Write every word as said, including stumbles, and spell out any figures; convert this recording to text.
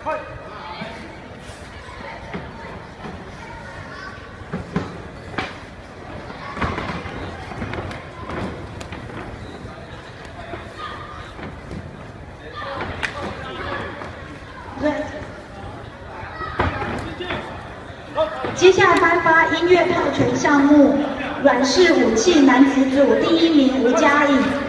接下来颁发音乐泰拳项目软式武器男子组第一名吴嘉颖。